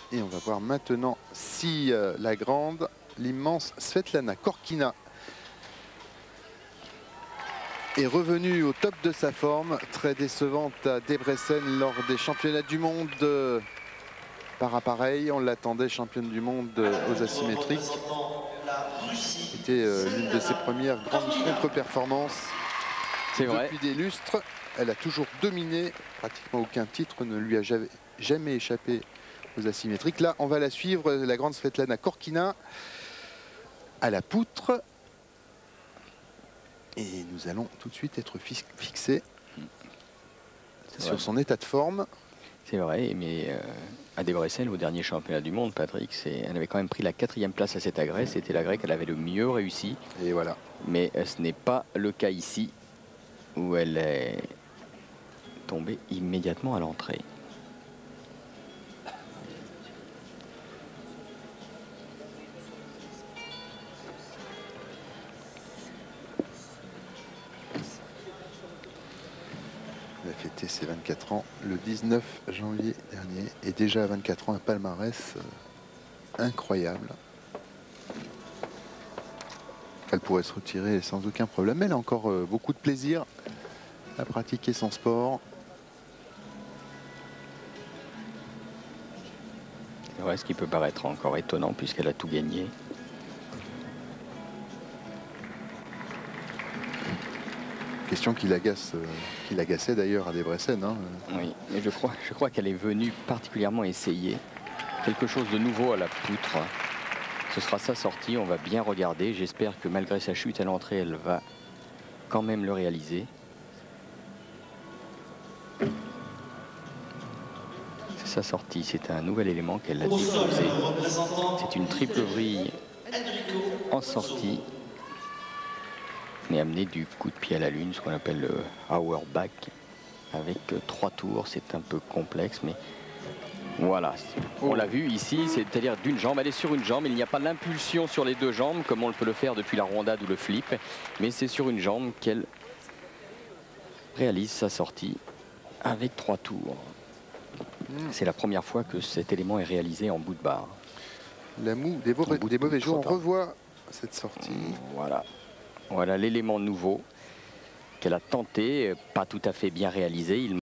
Et on va voir maintenant si la grande, l'immense Svetlana Korkina est revenue au top de sa forme, très décevante à Debrecen lors des championnats du monde par appareil. On l'attendait championne du monde aux asymétriques. C'était l'une de ses premières grandes contre-performances. C'est vrai. Depuis des lustres, elle a toujours dominé. Pratiquement aucun titre ne lui a jamais échappé aux asymétriques. Là, on va la suivre, la grande Svetlana Korkina, à la poutre. Et nous allons tout de suite être fixés sur son état de forme. C'est vrai, mais à Debrecen, au dernier championnat du monde, Patrick, elle avait quand même pris la 4e place à cet agrès. C'était l'agrès qu'elle avait le mieux réussi. Et voilà. Mais ce n'est pas le cas ici, où elle est tombée immédiatement à l'entrée. Elle a fêté ses 24 ans le 19 janvier dernier. Et déjà à 24 ans, un palmarès incroyable. Elle pourrait se retirer sans aucun problème. Elle a encore beaucoup de plaisir à pratiquer son sport. C'est vrai, ce qui peut paraître encore étonnant puisqu'elle a tout gagné. Question qui l'agaçait d'ailleurs à Debrecen. Hein. Oui, mais je crois qu'elle est venue particulièrement essayer quelque chose de nouveau à la poutre. Ce sera sa sortie, on va bien regarder. J'espère que malgré sa chute à l'entrée, elle va quand même le réaliser. C'est sa sortie, c'est un nouvel élément qu'elle a déposé. C'est une triple vrille en sortie. Et amené du coup de pied à la lune, ce qu'on appelle le Auerbach, avec 3 tours. C'est un peu complexe, mais voilà, on l'a vu ici, c'est-à-dire d'une jambe. Elle est sur une jambe, il n'y a pas l'impulsion sur les 2 jambes, comme on peut le faire depuis la rondade ou le flip, mais c'est sur une jambe qu'elle réalise sa sortie avec 3 tours. C'est la première fois que cet élément est réalisé en bout de barre. La moue des mauvais jours, on revoit cette sortie. Voilà. Voilà l'élément nouveau qu'elle a tenté, pas tout à fait bien réalisé.